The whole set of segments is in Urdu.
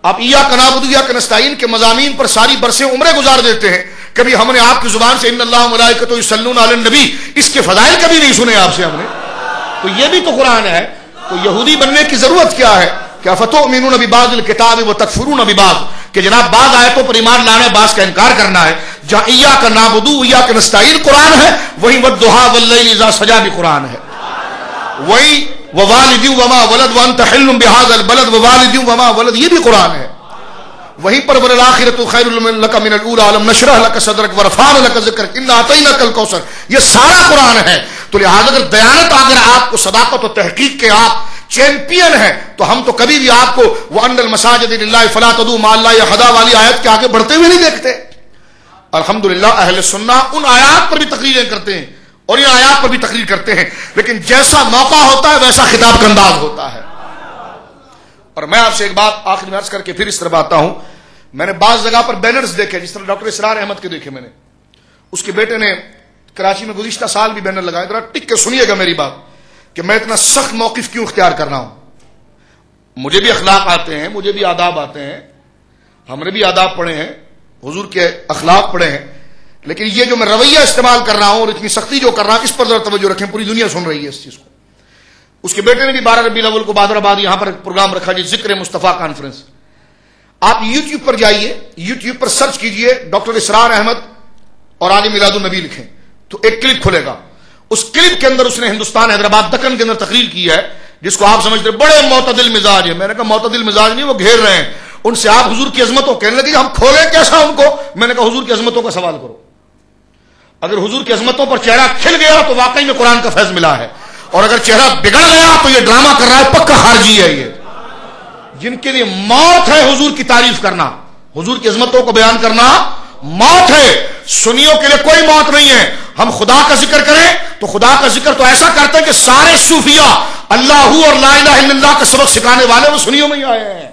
آپ ایاک نعبد و ایاک نستعین کے مضامین پر ساری برسیں عمریں گزار دیتے ہیں، کبھی ہم نے آپ کی زبان سے ان اللہ و ملائکتہ یصلون علی النبی اس کے فضائل کبھی نہیں سنے آپ سے ہم نے. تو یہ بھی تو قرآن ہے. تو یہودی بننے کی ضرورت کیا ہے کہ افتؤمنون ببعض الکتاب وتکفرون ببعض، کہ جناب بعض آیتوں پر ایمان لانا ہے، بعض کا انکار کرنا ہے. جہاں ایاک نعبد و ایاک نستعین قرآن ہے، وہیں والضحیٰ واللیل اذا سجا بھی قرآن ہے. وہی ووالد وما ولد وانت حل بهذا البلد ووالد وما ولد یہ بھی قرآن ہے. وہیں پر والآخرۃ خیر لک من الاولی الم نشرح لک صدرک ورفعنا لک ذکرک انا اعطیناک الکوثر، یہ سارا قرآن ہے. تو لہٰذا اگر دیانت اگر آپ کو صداقت و تحقیق کے آپ چیمپئن ہیں تو ہم تو کبھی بھی آپ کو وَأَنَّ الْمَسَاجِدَ لِلَّهِ فَلَا تَدْعُوا مَعَ اللَّهِ أَحَدًا والی آیت کے آگے بڑھتے ہوئے نہیں دیکھتے. الحمدللہ اہل سنہ ان آیات پر بھی تقریریں کرتے ہیں اور ان آیات پر بھی تقریر کرتے ہیں، لیکن جیسا موقع ہوتا ہے ویسا خطاب کا انداز ہوتا ہے. اور میں آپ سے ایک بات آخر میں عرض کر کے پھر اس طرف آتا ہوں. میں نے بعض جگہ پر بینرز دیکھے، جس طرح ڈاکٹر اسرار احمد کے دیکھے، میں نے اس کے بیٹے نے کراچی میں گزشتہ سال بھی بینر لگائے. ذرا ٹک کے سنیے گا میری بات کہ میں اتنا سخت موقف کیوں اختیار کر رہا ہوں. مجھے بھی اخلاق آتے ہیں، مجھے بھی آداب آتے ہیں، ہم نے بھی آداب پڑھے ہیں، حضور کے اخلاق پڑھے ہیں، لیکن یہ جو میں رویہ استعمال کر رہا ہوں اور اتنی سختی جو کر رہا ہوں اس پر ذرا توجہ رکھیں. پوری دنیا سن رہی ہے اس چیز کو. اس کے بیٹے نے بھی 12 ربیع الاول کو بہادر آباد یہاں پر پروگرام رکھا جی ذکر مصطفیٰ کانفرنس. آپ یوٹیوب پر جائیے، یوٹیوب پر سرچ کیجئے ڈاکٹر اسرار احمد اور عالم میلاد النبی لکھیں تو ایک کلپ کھلے گا. اس کلپ کے اندر اس نے ہندوستان حیدرآباد دکن کے اندر تقریر کی ہے جس کو آپ سمجھتے بڑے معتدل مزاج ہے. میں نے کہا معتدل مزاج نہیں، وہ گھیر رہے ہیں. ان سے آپ حضور کی عظمتوں کہنے لگے ہم کھولیں کیسا ان کو. میں نے کہا حضور کی عظمتوں کا سوال کرو. اگر حضور کی عظمتوں پر چہرہ کھل گیا تو واقعی میں قرآن کا فیض ملا ہے، اور اگر چہرہ بگڑ گیا تو یہ ڈرامہ کر رہا ہے، پکا خارجی ہے. یہ جن کے لیے موت ہے حضور کی تعریف کرنا، حضور کی عظمتوں کو بیان کرنا موت ہے. سنیوں کے لیے کوئی موت نہیں ہے. ہم خدا کا ذکر کریں تو خدا کا ذکر تو ایسا کرتے ہیں کہ سارے صوفیاء اللہ اور لا الہ الا اللہ کا سبق سکھانے والے وہ سنیوں میں ہی آئے ہیں.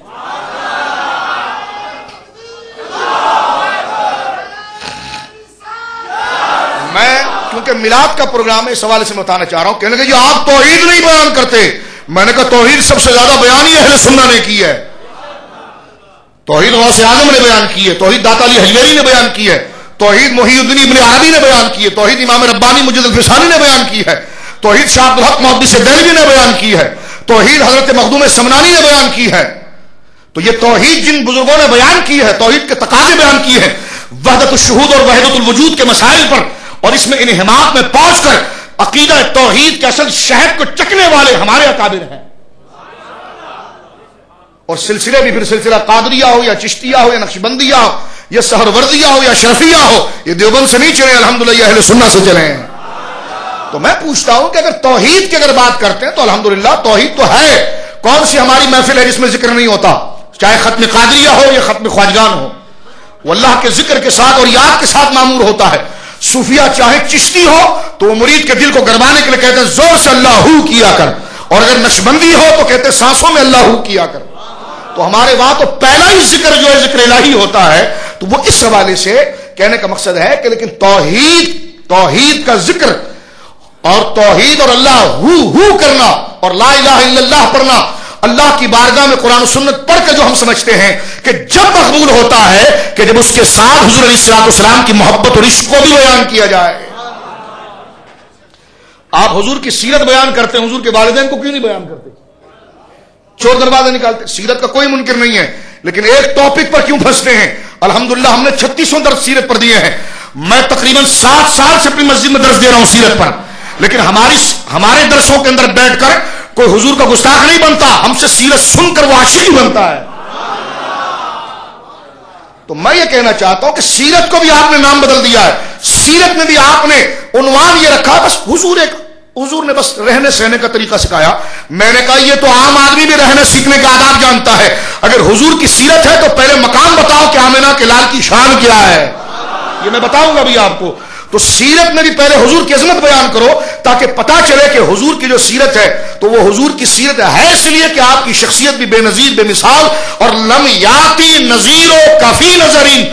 میں کیونکہ میلاد کا پروگرام ہے اس حوالے سے بتانا چاہ رہا ہوں. کہنے کہ جو آپ توحید نہیں بیان کرتے. میں نے کہا توحید سب سے زیادہ بیان ہی اہل سنہ نے کی ہے. توحید غوث اعظم نے بیان کی ہے، توحید داتا علی حجویری نے بیان کی ہے، توحید محی الدین ابن عربی نے بیان کی ہے، توحید امام ربانی مجد الفسانی نے بیان کی ہے، توحید شاہ عبدالحق محدث دہلوی نے بیان کی ہے، توحید حضرت مخدوم سمنانی نے بیان کی ہے. تو یہ توحید جن بزرگوں نے بیان کی ہے، توحید کے تقاضے بیان کیے ہیں، وحدت الشہود اور وحدت الوجود کے مسائل پر، اور اس میں انہماک میں پہنچ کر عقیدہ توحید کے اصل شہد کو چکنے والے ہمارے اکابر ہیں. اور سلسلے بھی پھر سلسلہ قادریہ ہو یا چشتیہ ہو یا نقشبندیہ ہو یا سہروردیہ ہو یا شرفیہ ہو، یہ دیوبند سے نہیں چلے، الحمدللہ یہ اہل سنہ سے چلے ہیں. تو میں پوچھتا ہوں کہ اگر توحید کی اگر بات کرتے ہیں تو الحمدللہ توحید تو ہے. کون سی ہماری محفل ہے جس میں ذکر نہیں ہوتا؟ چاہے ختم قادریہ ہو یا ختم خواجگان ہو، وہ اللہ کے ذکر کے ساتھ اور یاد کے ساتھ معمور ہوتا ہے. صوفیہ چاہے چشتی ہو تو وہ مرید کے دل کو گرمانے کے لیے کہتے ہیں زور سے اللہ ہو کیا کر، اور اگر نقشبندی ہو تو کہتے ہیں سانسوں میں اللہ ہو کیا کر. تو ہمارے وہاں تو پہلا ہی ذکر جو ہے ذکر الہی ہوتا ہے. تو وہ اس حوالے سے کہنے کا مقصد ہے کہ لیکن توحید کا ذکر اور توحید اور اللہ ہو کرنا اور لا الہ الا اللہ پڑھنا، اللہ کی بارگاہ میں قرآن و سنت پڑھ کے جو ہم سمجھتے ہیں کہ جب مقبول ہوتا ہے کہ جب اس کے ساتھ حضور علیہ الصلوۃ والسلام کی محبت اور عشق کو بھی بیان کیا جائے. آپ حضور کی سیرت بیان کرتے ہیں، حضور کے والدین کو کیوں نہیں بیان کرتے؟ چور دروازے نکالتے. سیرت کا کوئی منکر نہیں ہے، لیکن ایک ٹاپک پر کیوں پھنستے ہیں؟ الحمدللہ ہم نے 3600 درس سیرت پر دیے ہیں. میں تقریباً 7 سال سے اپنی مسجد میں درس دے رہا ہوں سیرت پر، لیکن ہمارے درسوں کے اندر بیٹھ کر کوئی حضور کا گستاخ نہیں بنتا، ہم سے سیرت سن کر وہ عاشق ہی بنتا ہے. تو میں یہ کہنا چاہتا ہوں کہ سیرت کو بھی آپ نے نام بدل دیا ہے. سیرت میں بھی آپ نے عنوان یہ رکھا بس حضور نے بس رہنے سہنے کا طریقہ سکھایا. میں نے کہا یہ تو عام آدمی بھی رہنے سیکھنے کا آداب جانتا ہے. اگر حضور کی سیرت ہے تو پہلے مقام بتاؤ کہ آمنہ کے لال کی شان کیا ہے، یہ میں بتاؤں گا بھی آپ کو. تو سیرت میں بھی پہلے حضور کی عظمت بیان کرو تاکہ پتا چلے کہ حضور کی جو سیرت ہے تو وہ حضور کی سیرت ہے اس لیے کہ آپ کی شخصیت بھی بے نظیر بے مثال، اور لم یاتی نظیر و کافی نظرین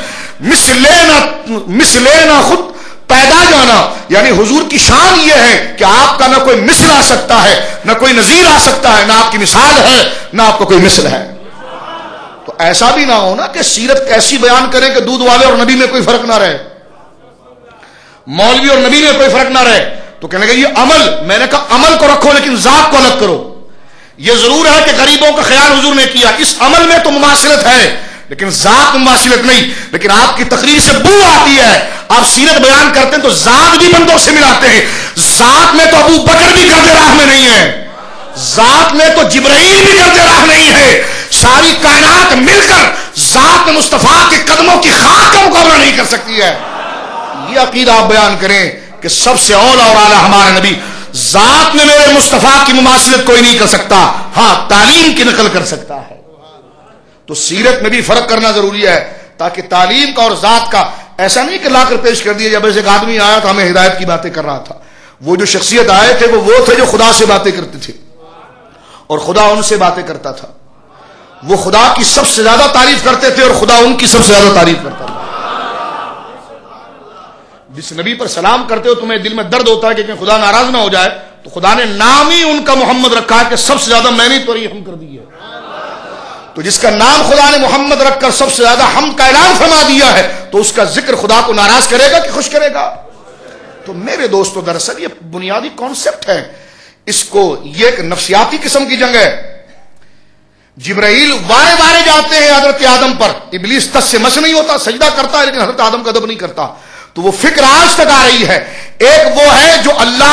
مثلینا خود پیدا جانا. یعنی حضور کی شان یہ ہے کہ آپ کا نہ کوئی مثل آ سکتا ہے، نہ کوئی نظیر آ سکتا ہے، نہ آپ کی مثال ہے، نہ آپ کا کوئی مثل ہے. تو ایسا بھی نہ ہو نا کہ سیرت کیسی بیان کریں کہ دودھ والے اور نبی میں کوئی فرق نہ رہے، مولوی اور نبی میں کوئی فرق نہ رہے، تو کہنے لگا یہ عمل، میں نے کہا عمل کو رکھو لیکن ذات کو الگ کرو. یہ ضرور ہے کہ غریبوں کا خیال حضور نے کیا، اس عمل میں تو مماثلت ہے لیکن ذات مماثلت نہیں. لیکن آپ کی تقریر سے بو آتی ہے، آپ سیرت بیان کرتے ہیں تو ذات بھی بندوں سے ملاتے ہیں. ذات میں تو ابو بکر بھی گرد راہ میں نہیں ہے، ذات میں تو جبرائیل بھی گرد راہ نہیں ہے. ساری کائنات مل کر ذات مصطفیٰ کے قدموں کی خاک کا مقابلہ نہیں کر سکتی ہے. یہ عقیدہ آپ بیان کریں کہ سب سے اولا اور اعلیٰ ہمارا نبی، ذات میں میرے مصطفیٰ کی مماثلت کوئی نہیں کر سکتا، ہاں تعلیم کی نقل کر سکتا ہے. تو سیرت میں بھی فرق کرنا ضروری ہے تاکہ تعلیم کا اور ذات کا ایسا نہیں کہ لا کر پیش کر دیا. جب ایک آدمی آیا تو ہمیں ہدایت کی باتیں کر رہا تھا، وہ جو شخصیت آئے تھے وہ تھے جو خدا سے باتیں کرتے تھے اور خدا ان سے باتیں کرتا تھا. وہ خدا کی سب سے زیادہ تعریف کرتے تھے اور خدا ان کی سب سے زیادہ تعریف کرتا تھا. جس نبی پر سلام کرتے ہو تمہیں دل میں درد ہوتا ہے کہ خدا ناراض نہ ہو جائے، تو خدا نے نام ہی ان کا محمد رکھا ہے کہ سب سے زیادہ میں نے تو رحم کر دی ہے. تو جس کا نام خدا نے محمد رکھ کر سب سے زیادہ حمد کا اعلان فرما دیا ہے تو اس کا ذکر خدا کو ناراض کرے گا کہ خوش کرے گا؟ تو میرے دوستو دراصل یہ بنیادی کانسیپٹ ہے، اس کو یہ ایک نفسیاتی قسم کی جنگ ہے. جبرائیل وارے وارے جاتے ہیں حضرت آدم پر، ابلیس تس سے مس نہیں ہوتا، سجدہ کرتا ہے لیکن حضرت آدم کا ادب نہیں کرتا. تو وہ فکر آج تک آ رہی ہے، ایک وہ ہے جو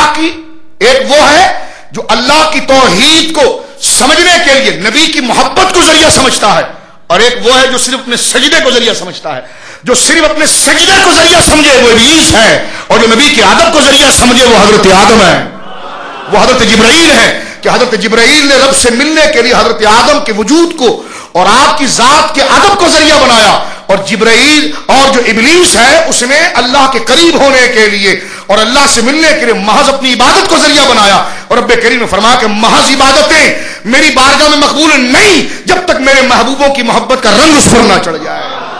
اللہ کی توحید کو سمجھنے کے لیے نبی کی محبت کو ذریعہ سمجھتا ہے، اور ایک وہ ہے جو صرف اپنے سجدے کو ذریعہ سمجھتا ہے. جو صرف اپنے سجدے کو ذریعہ سمجھے وہ ابلیس ہے، اور جو نبی کے ادب کو ذریعہ سمجھے وہ حضرت آدم ہے، وہ حضرت جبرائیل ہے. کہ حضرت جبرائیل نے رب سے ملنے کے لیے حضرت آدم کے وجود کو اور آپ کی ذات کے ادب کو ذریعہ بنایا، اور جبرائیل اور جو ابلیس ہے اس نے اللہ کے قریب ہونے کے لیے اور اللہ سے ملنے کے لیے محض اپنی عبادت کو ذریعہ بنایا. اور رب کریم نے فرمایا کہ محض عبادتیں میری بارگاہ میں مقبول نہیں جب تک میرے محبوبوں کی محبت کا رنگ اس پر نہ چڑھ جائے.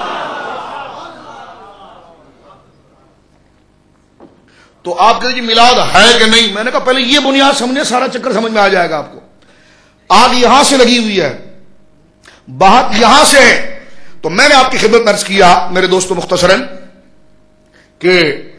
تو آپ کہتے جی میلاد ہے کہ نہیں؟ میں نے کہا پہلے یہ بنیاد سمجھے، سارا چکر سمجھ میں آ جائے گا آپ کو. آگ یہاں سے لگی ہوئی ہے، بات یہاں سے ہے. تو میں نے آپ کی خدمت میں عرض کیا میرے دوستو مختصراً کہ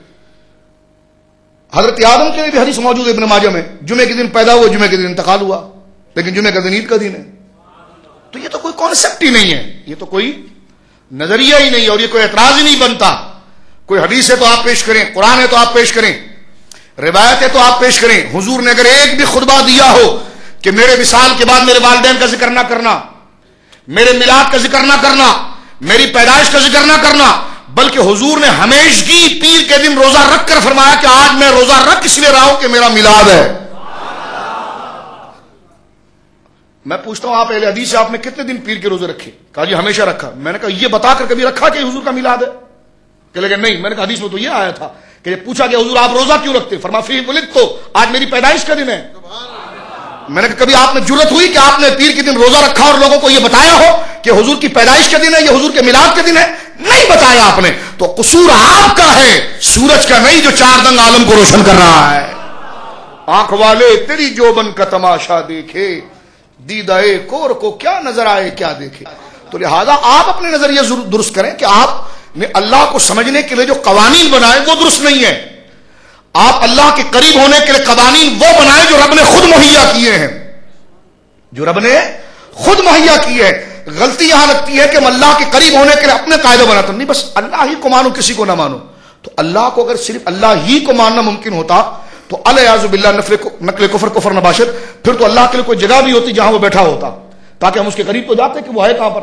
حضرت آدم کے لیے بھی حدیث موجود ہے ابن ماجہ میں، جمعے کے دن پیدا ہوا، جمعے کے دن انتقال ہوا، لیکن جمعے کا دن عید کا دن ہے. تو یہ تو کوئی کانسیپٹ ہی نہیں ہے، یہ تو کوئی نظریہ ہی نہیں ہے، اور یہ کوئی اعتراض ہی نہیں بنتا. کوئی حدیث ہے تو آپ پیش کریں، قرآن ہے تو آپ پیش کریں، روایت ہے تو آپ پیش کریں. حضور نے اگر ایک بھی خطبہ دیا ہو کہ میرے وصال کے بعد میرے والدین کا ذکر نہ کرنا، میرے میلاد کا ذکر نہ کرنا، میری پیدائش کا ذکر نہ کرنا، بلکہ حضور نے ہمیشگی پیر کے دن روزہ رکھ کر فرمایا کہ آج میں روزہ رکھ اس لیے رہا ہوں کہ میرا میلاد ہے. میں پوچھتا ہوں آپ اہل حدیث سے آپ نے کتنے دن پیر کے روزے رکھے؟ کہا جی ہمیشہ رکھا. میں نے کہا یہ بتا کر کبھی رکھا کہ حضور کا میلاد ہے؟ کہ لیکن نہیں. میں نے کہا حدیث میں تو یہ آیا تھا کہ جب پوچھا کہ حضور آپ روزہ کیوں رکھتے؟ فرمایا فیہ ولدت، تو آج میری پیدائش کا دن ہے. میں نے کہا کبھی آپ نے جرت ہوئی کہ آپ نے پیر کے دن روزہ رکھا اور لوگوں کو یہ بتایا ہو کہ حضور کی پیدائش کا دن ہے یا حضور کے میلاد کے دن ہے؟ نہیں بتایا آپ نے. تو قصور آپ کا ہے، سورج کا نہیں جو چار دنگ عالم کو روشن کر رہا ہے. آنکھ والے تیری جوبن کا تماشا دیکھے، دیدہ کور کو کیا نظر آئے کیا دیکھے. تو لہذا آپ اپنے نظریہ درست کریں کہ آپ نے اللہ کو سمجھنے کے لیے جو قوانین بنائے وہ درست نہیں ہے. آپ اللہ کے قریب ہونے کے لیے قوانین وہ بنائے جو رب نے خود مہیا کیے ہیں، جو رب نے خود مہیا کیے ہیں. غلطی یہاں لگتی ہے کہ ہم اللہ کے قریب ہونے کے لیے اپنے قاعدے بناتے ہیں. نہیں، بس اللہ ہی کو مانو، کسی کو نہ مانو. تو اللہ کو اگر صرف اللہ ہی کو ماننا ممکن ہوتا تو الیاذ باللہ نقل کفر نباشت، پھر تو اللہ کے لیے کوئی جگہ بھی ہوتی جہاں وہ بیٹھا ہوتا تاکہ ہم اس کے قریب تو جاتے کہ وہ ہے کہاں پر.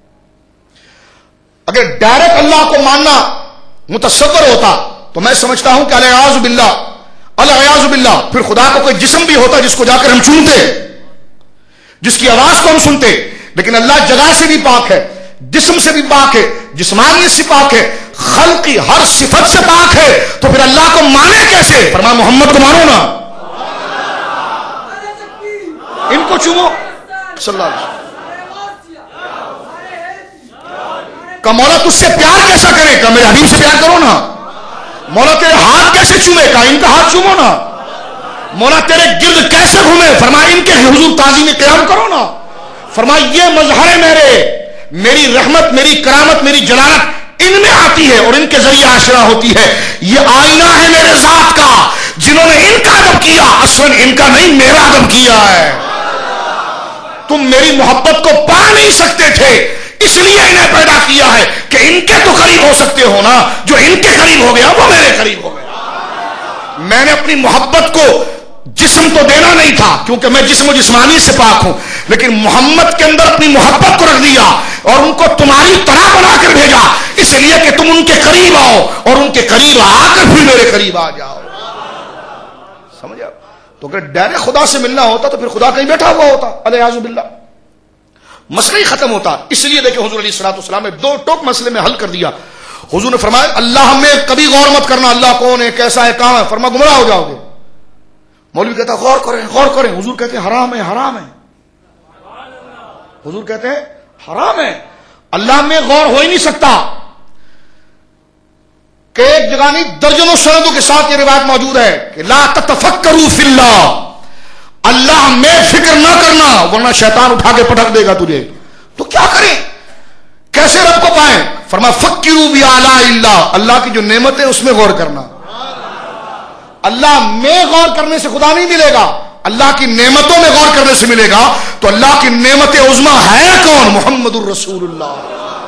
اگر ڈائریکٹ اللہ کو ماننا متصور ہوتا تو میں سمجھتا ہوں کہ الیاذ باللہ پھر خدا کا کوئی جسم بھی ہوتا جس کو جا کر ہم چومتے، جس کی آواز کو ہم سنتے. لیکن اللہ جگہ سے بھی پاک ہے، جسم سے بھی پاک ہے، جسمانیت سے پاک ہے، خلقی ہر صفت سے پاک ہے. تو پھر اللہ کو مانے کیسے؟ فرمایا محمد کو مانو نا، ان کو چومو صلی اللہ علیہ وسلم. کہ مولا تجھ سے پیار کیسا کرے؟ کہ میرے حبیب سے پیار کرو نا. مولا تیرے ہاتھ کیسے چومے؟ کہ ان کا ہاتھ چومو نا. مولا تیرے گرد کیسے گھومے؟ فرمایا ان کے حضور تعظیم قیام کرو نا. فرمایا یہ مظہر ہے میرے میری رحمت، میری کرامت، میری جلالت ان میں آتی ہے اور ان کے ذریعے آشنا ہوتی ہے. یہ آئینہ ہے میرے ذات کا، جنہوں نے ان کا ادب کیا اصلاً ان کا نہیں میرا ادب کیا ہے. تم میری محبت کو پا نہیں سکتے تھے، اس لیے انہیں پیدا کیا ہے کہ ان کے تو قریب ہو سکتے ہو نا. جو ان کے قریب ہو گیا وہ میرے قریب ہو گیا. میں نے اپنی محبت کو جسم تو دینا نہیں تھا کیونکہ میں جسم و جسمانی سے پاک ہوں، لیکن محمد کے اندر اپنی محبت کو رکھ دیا اور ان کو تمہاری طرح بنا کر بھیجا، اس لیے کہ تم ان کے قریب آؤ اور ان کے قریب آ کر پھر میرے قریب آ جاؤ. سمجھا؟ تو اگر ڈائریکٹ خدا سے ملنا ہوتا تو پھر خدا کہیں بیٹھا ہوا ہوتا، الیاذ باللہ، مسئلہ ہی ختم ہوتا. اس لیے دیکھیں حضور علیہ الصلوۃ والسلام نے دو ٹوک مسئلے میں حل کر دیا. حضور نے فرمایا اللہ میں کبھی غور مت کرنا اللہ کون ہے، کیسا ہے، کہاں ہے. فرمایا گمراہ ہو جاؤ گے. مولوی کہتا ہے غور کریں غور کریں. حضور کہتے ہیں حرام ہے حرام ہے. حضور کہتے ہیں حرام ہے. اللہ میں غور ہو ہی نہیں سکتا. کہ ایک جگہ نہیں درجنوں سندوں کے ساتھ یہ روایت موجود ہے کہ لا تتفکروا فی اللہ، اللہ میں فکر نہ کرنا ورنہ شیطان اٹھا کے پٹک دے گا تجھے. تو کیا کریں، کیسے رب کو پائیں؟ فرمایا فکروا بآلاء اللہ، اللہ کی جو نعمتیں اس میں غور کرنا. اللہ میں غور کرنے سے خدا نہیں ملے گا، اللہ کی نعمتوں میں غور کرنے سے ملے گا. تو اللہ کی نعمت عظمی ہے کون؟ محمد الرسول اللہ.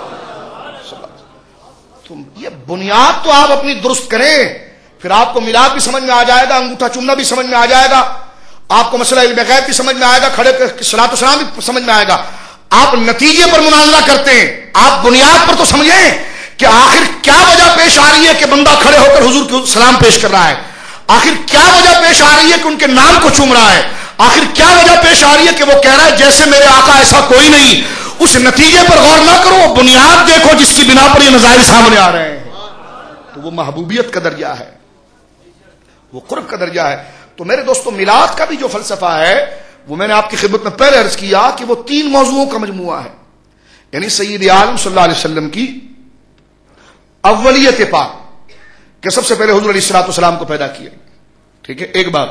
یہ بنیاد تو آپ اپنی درست کریں، پھر آپ کو میلاد بھی سمجھ میں آ جائے گا، انگوٹھا چومنا بھی سمجھ میں آ جائے گا، آپ کو مسئلہ علم غیب بھی سمجھ میں آئے گا، کھڑے صلاۃ و سلام بھی سمجھ میں آئے گا. آپ نتیجے پر مناظرہ کرتے ہیں، آپ بنیاد پر تو سمجھیں کہ آخر کیا وجہ پیش آ رہی ہے کہ بندہ کھڑے ہو کر حضور کو سلام پیش کر رہا ہے. آخر کیا وجہ پیش آ رہی ہے کہ ان کے نام کو چوم رہا ہے. آخر کیا وجہ پیش آ رہی ہے کہ وہ کہہ رہا ہے جیسے میرے آقا ایسا کوئی نہیں. اس نتیجے پر غور نہ کرو، بنیاد دیکھو جس کی بنا پر یہ نظائر سامنے آ رہے ہیں. تو وہ محبوبیت کا درجہ ہے، وہ قرب کا درجہ ہے. تو میرے دوستو میلاد کا بھی جو فلسفہ ہے وہ میں نے آپ کی خدمت میں پہلے عرض کیا کہ وہ 3 موضوعوں کا مجموعہ ہے. یعنی سید عالم صلی اللہ علیہ وسلم کی اولیت پاک کہ سب سے پہلے حضور علیہ الصلوۃ والسلام کو پیدا کیا، ٹھیک ہے، ایک بات.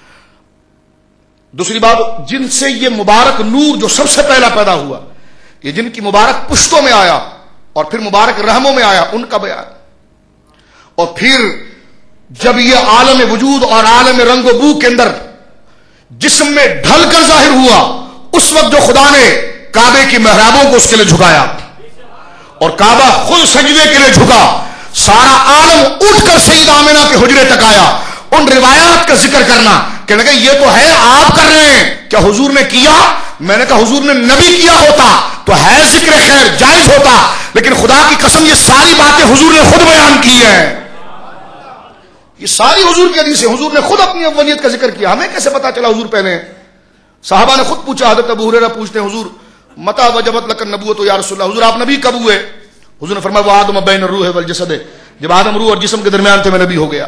دوسری بات جن سے یہ مبارک نور جو سب سے پہلا پیدا ہوا، یہ جن کی مبارک پشتوں میں آیا اور پھر مبارک رحموں میں آیا، ان کا بیان. اور پھر جب یہ عالم وجود اور عالم رنگ و بو کے اندر جسم میں ڈھل کر ظاہر ہوا، اس وقت جو خدا نے کعبے کی محرابوں کو اس کے لیے جھکایا اور کعبہ خود سجدے کے لیے جھکا، سارا عالم اٹھ کر سید آمنہ کے حجرے تک آیا. ان روایات کا ذکر کرنا کہ یہ تو ہے آپ کر رہے ہیں، کیا حضور نے کیا؟ میں نے کہا حضور نے نبی کیا ہوتا تو ہے ذکر خیر جائز ہوتا، لیکن خدا کی قسم یہ ساری باتیں حضور نے خود بیان کی ہیں. یہ ساری حضور کی حدیث ہے، حضور نے خود اپنی اولیت کا ذکر کیا. ہمیں کیسے پتا چلا حضور پہلے ہیں؟ صحابہ نے خود پوچھا، حضرت ابو ہریرہ پوچھتے ہیں حضور متى وجبت لك النبوۃ یا رسول اللہ، حضور آپ نبی کب ہوئے؟ حضور نے فرمایا وہ آدم بین الروح والجسد، جب آدم روح اور جسم کے درمیان تھے میں نبی ہو گیا.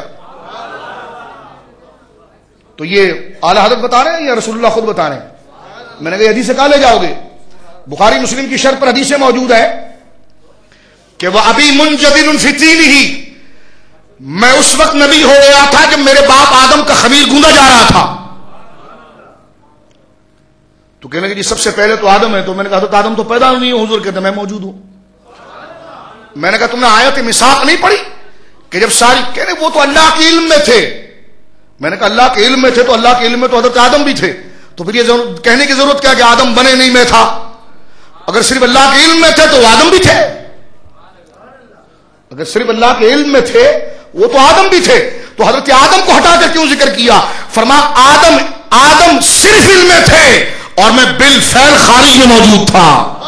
تو یہ اعلیٰ حضرت بتا رہے ہیں یا رسول اللہ خود بتا رہے ہیں؟ میں نے کہا حدیث سے کہاں لے جاؤ گے؟ بخاری مسلم کی شرط پر حدیثیں موجود ہے کہ وہ ابھی منجدل فی طینہ، میں اس وقت نبی ہو گیا تھا جب میرے باپ آدم کا خمیر گوندا جا رہا تھا. تو کہنے کہ جی سب سے پہلے تو آدم ہے. تو میں نے کہا حضرت آدم تو پیدا نہیں ہو. حضور کہتے میں موجود ہوں. میں نے کہا تم نے آیت میثاق نہیں پڑھی کہ جب ساری کہنے وہ تو اللہ کے علم میں تھے. میں نے کہا اللہ کے علم میں تھے تو اللہ کے علم میں تو حضرت آدم بھی تھے، تو پھر یہ کہنے کی ضرورت کیا کہ آدم بنے نہیں میں تھا؟ اگر صرف اللہ کے علم میں تھے تو آدم بھی تھے، اگر صرف اللہ کے علم میں تھے وہ تو آدم بھی تھے. تو حضرت آدم کو ہٹا کر کیوں ذکر کیا؟ فرمایا آدم صرف علم میں تھے اور میں بالفعل خارج میں موجود تھا.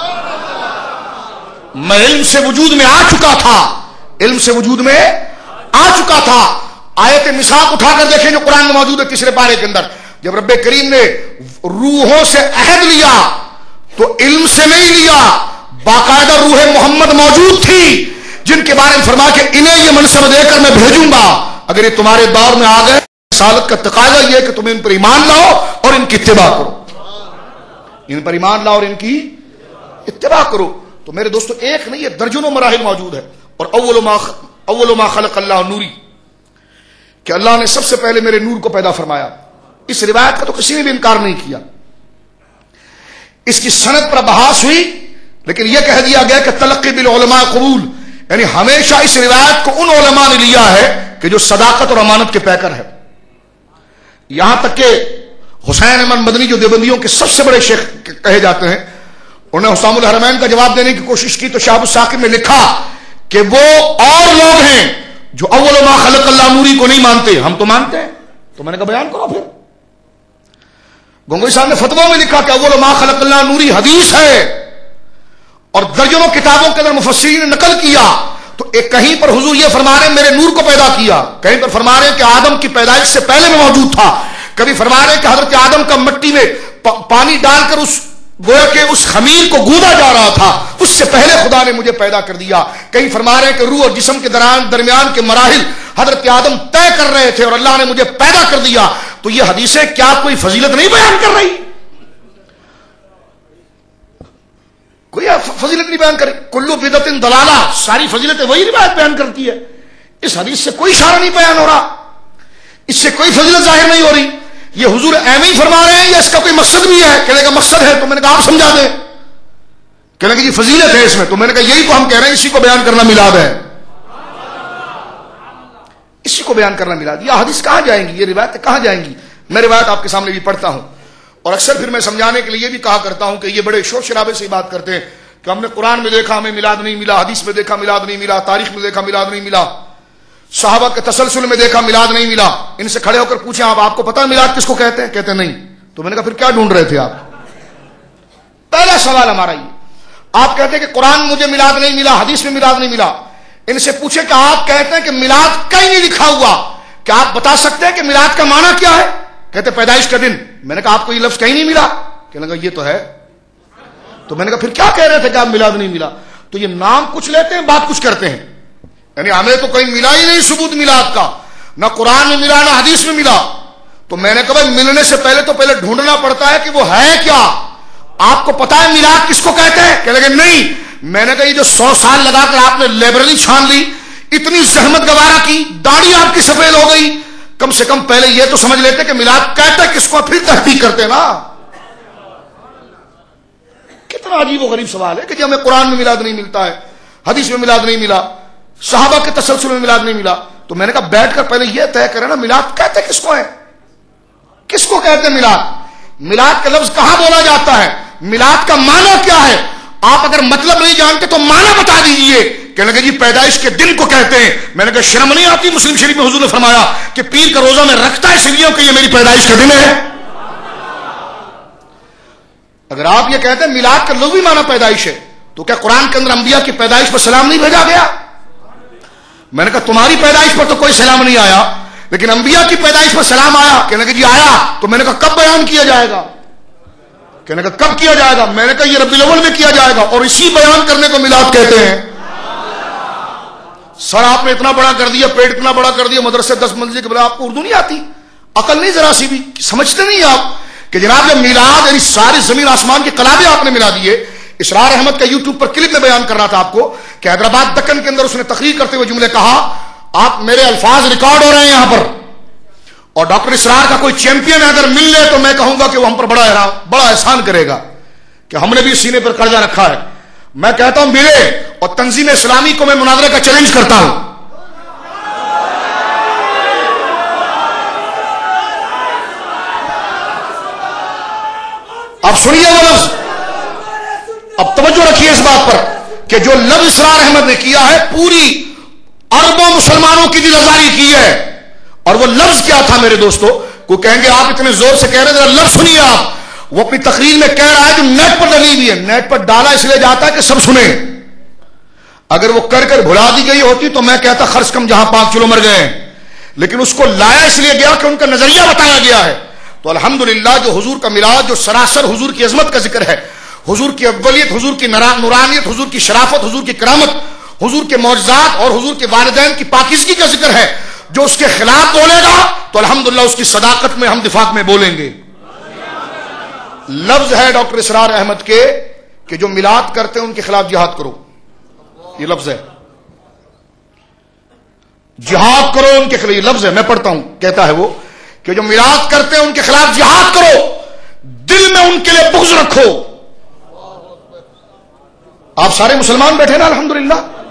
میں علم سے وجود میں آ چکا تھا، علم سے وجود میں آ چکا تھا. آیت میثاق اٹھا کر دیکھیں جو قرآن میں موجود ہے تیسرے پارے کے اندر. جب رب کریم نے روحوں سے عہد لیا تو علم سے نہیں لیا، باقاعدہ روح محمد موجود تھی جن کے بارے میں فرما کہ انہیں یہ منصب دے کر میں بھیجوں گا. اگر یہ تمہارے دور میں آ گئے، رسالت کا تقاضا یہ ہے کہ تم ان پر ایمان لاؤ اور ان کی اتباع کرو. ان پر ایمان لاؤ اور ان کی اتباع کرو. تو میرے دوستو ایک نہیں، یہ درجنوں مراحل موجود ہے. اور اول ما خلق اللہ نوری، کہ اللہ نے سب سے پہلے میرے نور کو پیدا فرمایا. اس روایت کا تو کسی نے بھی انکار نہیں کیا. اس کی سند پر بحث ہوئی لیکن یہ کہہ دیا گیا کہ تلقی بالعلماء قبول، یعنی ہمیشہ اس روایت کو ان علماء نے لیا ہے کہ جو صداقت اور امانت کے پیکر ہے. یہاں تک کہ حسین احمد مدنی جو دیوبندیوں کے سب سے بڑے شیخ کہے جاتے ہیں، انہوں نے حسام الحرمین کا جواب دینے کی کوشش کی تو شہاب الثاقب میں لکھا کہ وہ اور لوگ ہیں جو اول ما خلق اللہ نوری کو نہیں مانتے، ہم تو مانتے ہیں. تو میں نے کہا بیان کرو پھر. گنگوئی صاحب نے فتویٰ میں لکھا کہ اول ما خلق اللہ نوری حدیث ہے، اور درجنوں کتابوں کے اندر مفسرین نے نقل کیا. تو ایک کہیں پر حضور یہ فرما رہے ہیں میرے نور کو پیدا کیا، کہیں پر فرما رہے ہیں کہ آدم کی پیدائش سے پہلے میں موجود تھا، کبھی فرما رہے ہیں کہ حضرت آدم کا مٹی میں پانی ڈال کر اس گویا کہ اس خمیر کو گودا جا رہا تھا، اس سے پہلے خدا نے مجھے پیدا کر دیا. کہیں فرما رہے ہیں کہ روح اور جسم کے درمیان کے مراحل حضرت آدم طے کر رہے تھے اور اللہ نے مجھے پیدا کر دیا. تو یہ حدیثیں کیا کوئی فضیلت نہیں بیان کر رہی؟ کوئی فضیلت نہیں بیان کر رہی. کلو بدعت ضلالہ، ساری فضیلتیں وہی روایت بیان کرتی ہے. اس حدیث سے کوئی اشارہ نہیں بیان ہو رہا، اس سے کوئی فضیلت ظاہر نہیں ہو رہی. یہ حضور ایویں ہی فرما رہے ہیں یا اس کا کوئی مقصد بھی ہے؟ کہنے کا مقصد ہے تو میں نے کہا آپ سمجھا دیں. کہنے کہ یہ فضیلت ہے اس میں، تو میں نے کہا یہی تو ہم کہہ رہے ہیں، اسی کو بیان کرنا میلاد ہے، اسی کو بیان کرنا میلاد. یہ حدیث کہاں جائیں گی، یہ روایتیں کہاں جائیں گی؟ میں روایت آپ کے سامنے بھی پڑھتا ہوں، اور اکثر پھر میں سمجھانے کے لیے بھی کہا کرتا ہوں کہ یہ بڑے شور شرابے سے بات کرتے ہیں کہ ہم نے قرآن میں دیکھا ہمیں میلاد نہیں ملا، حدیث میں دیکھا میلاد نہیں ملا، تاریخ میں دیکھا میلاد نہیں ملا، صحابہ کے تسلسل میں دیکھا میلاد نہیں ملا. ان سے کھڑے ہو کر پوچھیں آپ کو پتا ہے میلاد کس کو کہتے ہیں؟ کہتے ہیں نہیں. تو میں نے کہا پھر کیا ڈھونڈ رہے تھے آپ؟ پہلا سوال ہمارا یہ. آپ کہتے ہیں کہ قرآن مجھے میلاد نہیں ملا، حدیث میں میلاد نہیں ملا. ان سے پوچھیں کہ آپ کہتے ہیں کہ میلاد کہیں نہیں لکھا ہوا، کیا آپ بتا سکتے ہیں کہ میلاد کا معنی کیا ہے؟ کہتے پیدائش کا دن. میں نے کہا آپ کو یہ لفظ کہیں نہیں ملا؟ کہنے لگا یہ تو ہے. تو میں نے کہا پھر کیا کہہ رہے تھے کہ آپ میلاد نہیں ملا؟ تو یہ نام کچھ لیتے ہیں بات کچھ کرتے ہیں، یعنی ہمیں تو کہیں ملا ہی نہیں ثبوت میلاد کا، نہ قرآن میں ملا نہ حدیث میں ملا. تو میں نے کہا بھائی ملنے سے پہلے ڈھونڈنا پڑتا ہے کہ وہ ہے کیا. آپ کو پتا ہے میلاد کس کو کہتے ہیں؟ کہنے لگے نہیں. میں نے کہا یہ جو 100 سال لگا کر آپ نے لائبریری چھان لی، اتنی زحمت گوارا کی، داڑھی آپ کی سفید ہو گئی، کم سے کم پہلے یہ تو سمجھ لیتے کہ میلاد کہتے کس کو، پھر تحقیق کرتے نا. کتنا عجیب و غریب سوال ہے کہ جی ہمیں قرآن میں میلاد نہیں ملتا ہے، حدیث میں میلاد نہیں ملا، صحابہ کے تسلسل میں میلاد نہیں ملا. تو میں نے کہا بیٹھ کر پہلے یہ طے کریں نا میلاد کہتے کس کو ہے، کس کو کہتے ہیں میلاد؟ میلاد کا لفظ کہاں بولا جاتا ہے؟ میلاد کا معنی کیا ہے؟ آپ اگر مطلب نہیں جانتے تو معنی بتا دیجئے. کہنے لگے جی پیدائش کے دن کو کہتے ہیں. میں نے کہا شرم نہیں آتی؟ مسلم شریف میں حضور نے فرمایا کہ پیر کا روزہ میں رکھتا ہے اس لیے کہ یہ میری پیدائش کا دن ہے. اگر آپ یہ کہتے ہیں میلاد کا لغوی معنی پیدائش ہے، تو کیا قرآن کے اندر انبیاء کی پیدائش پر سلام نہیں بھیجا گیا؟ میں نے کہا تمہاری پیدائش پر تو کوئی سلام نہیں آیا، لیکن انبیاء کی پیدائش پر سلام آیا. کہنے کہ جی آیا. تو میں نے کہا کب بیان کیا جائے گا؟ کہنے کا کب کیا جائے گا؟ میں نے کہا یہ ربیع الاول میں کیا جائے گا، اور اسی بیان کرنے کو میلاد کہتے ہیں. سر آپ نے اتنا بڑا کر دیا، پیٹ اتنا بڑا کر دیا، مدرسے 10 منزل کے بلا آپ کو اردو نہیں آتی، عقل نہیں ذرا سی بھی، سمجھتے نہیں آپ کہ جناب یہ میلاد یعنی ساری زمین آسمان کے قلابے آپ نے ملا دیے. اسرار احمد کا یوٹیوب پر کلپ میں بیان کر رہا تھا آپ کو کہ حیدرآباد دکن کے اندر اس نے تقریر کرتے ہوئے جملے کہا، آپ میرے الفاظ ریکارڈ ہو رہے ہیں یہاں پر، اور ڈاکٹر اسرار کا کوئی چیمپئن اگر مل لے تو میں کہوں گا کہ وہ ہم پر بڑا احسان کرے گا کہ ہم نے بھی سینے پر قرضہ رکھا ہے. میں کہتا ہوں ملے، اور تنظیم اسلامی کو میں مناظرے کا چیلنج کرتا ہوں. اب سنیے وہ لفظ، اب توجہ رکھیے اس بات پر کہ جو لفظ اسرار احمد نے کیا ہے پوری اربوں مسلمانوں کی دل آزاری کی ہے. اور وہ لفظ کیا تھا میرے دوستو؟ کو کہیں گے آپ اتنے زور سے کہہ رہے ہیں، لفظ سنیے آپ. وہ اپنی تقریر میں کہہ رہا ہے جو نیٹ پر ڈلی ہوئی ہے، نیٹ پر ڈالا اس لیے جاتا ہے کہ سب سنیں. اگر وہ کر بھلا دی گئی ہوتی تو میں کہتا خرچ کم جہاں 5 کلو مر گئے ہیں، لیکن اس کو لایا اس لیے گیا کہ ان کا نظریہ بتایا گیا ہے. تو الحمدللہ جو حضور کا میلاد جو سراسر حضور کی عظمت کا ذکر ہے، حضور کی اولیت، حضور کی نورانیت، حضور کی شرافت، حضور کی کرامت، حضور کے معجزات اور حضور کے والدین کی پاکیزگی کا ذکر ہے، جو اس کے خلاف بولے گا تو الحمدللہ اس کی صداقت میں ہم دفاع میں بولیں گے. لفظ ہے ڈاکٹر اسرار احمد کے کہ جو میلاد کرتے ہیں ان کے خلاف جہاد کرو، یہ لفظ ہے. جہاد کرو ان کے خلاف، یہ لفظ ہے، میں پڑھتا ہوں. کہتا ہے وہ کہ جو میلاد کرتے ہیں ان کے خلاف جہاد کرو، دل میں ان کے لیے بغض رکھو. آپ سارے مسلمان بیٹھے نا الحمدللہ.